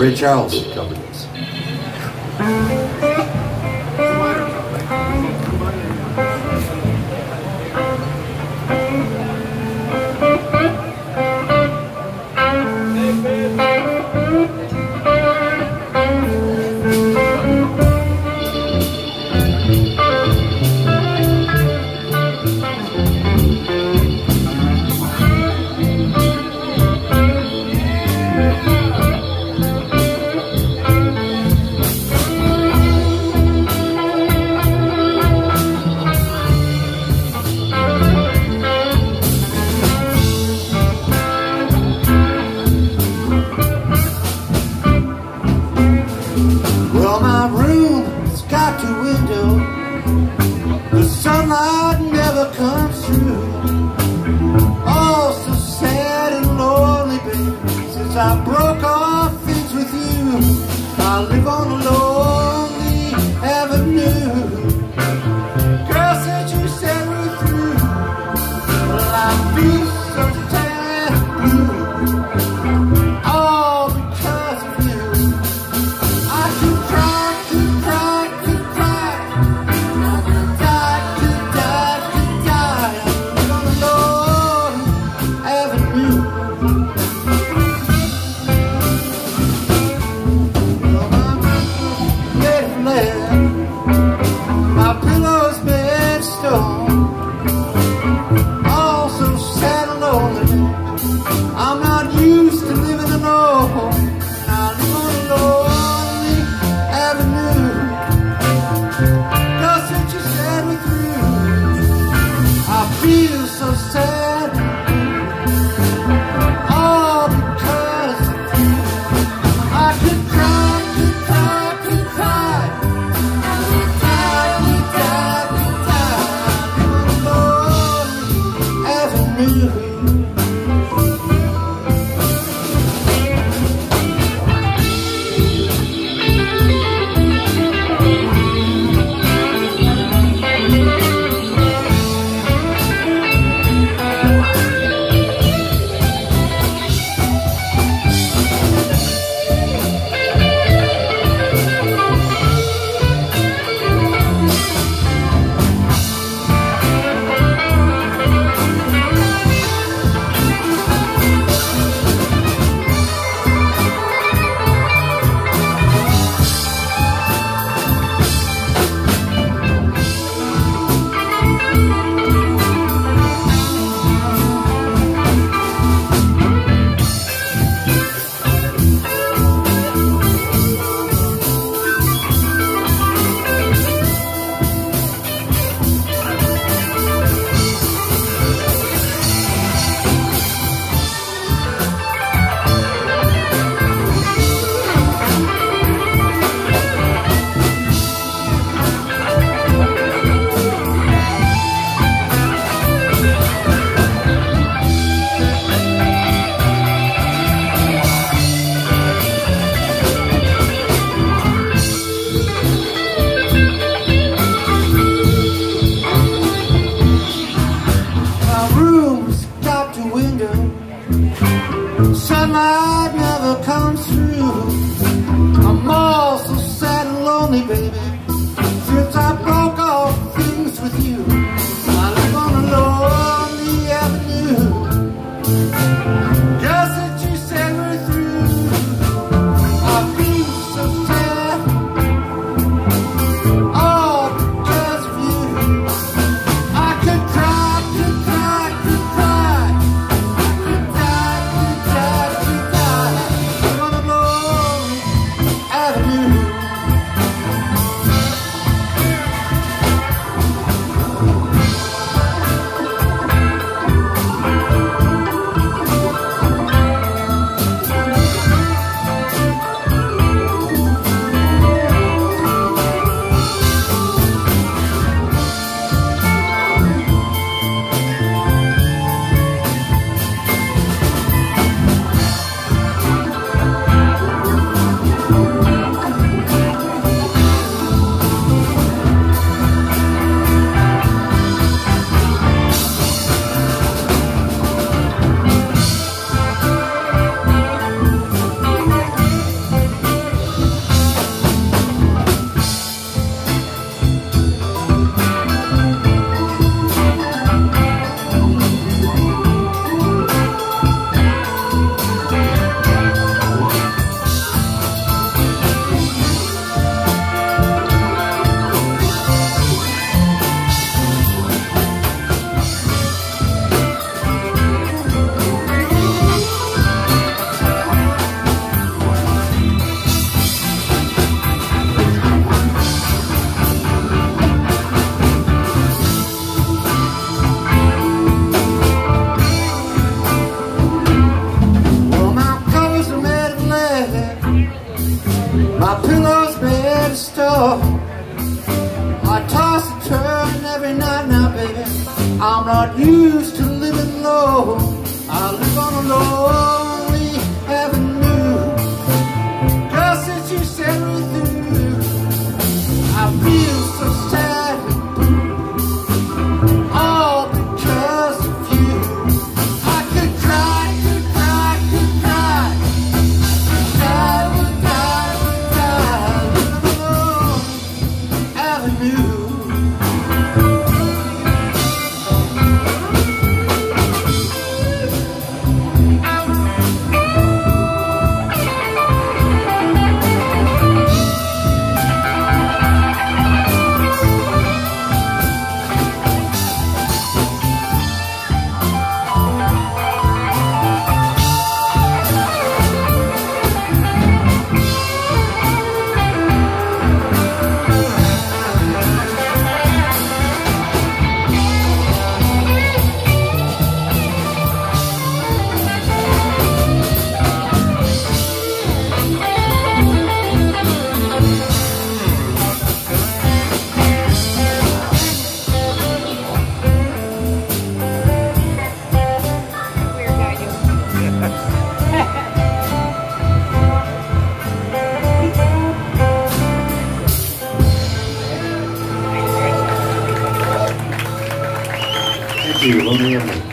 Ray Charles covered this. Well, my room's got two windows. The sunlight never comes through. Oh, so sad and lonely, baby. Since I broke off things with you, I live on a lonely avenue. Girl, since you said we're through, well, I feel so sad blue. All because of you. I could cry, could cry, could cry. I could die, could die, could die. I'm on a lonely avenue. Well, my My pillow's made of straw. I toss and turn every night now, baby. I'm not used to living low. I live on a lonely avenue. Girl, since you set me through, I feel so sad and blue. All because of you. I could cry, could cry, could cry. Would die, living alone avenue. Thank you, Lonely Emily.